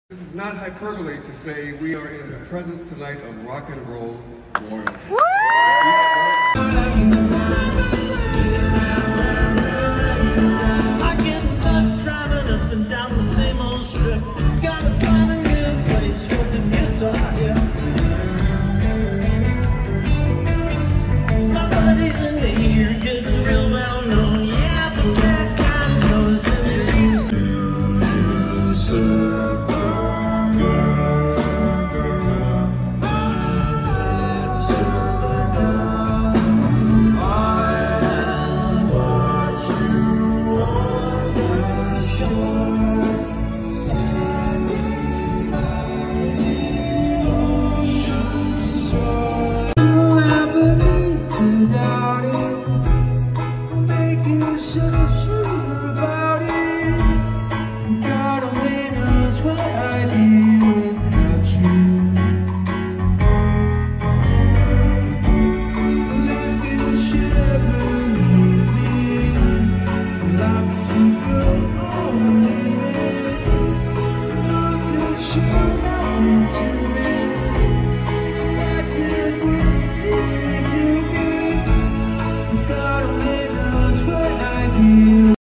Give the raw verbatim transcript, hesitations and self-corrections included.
This is not hyperbole to say we are in the presence tonight of rock and roll royalty.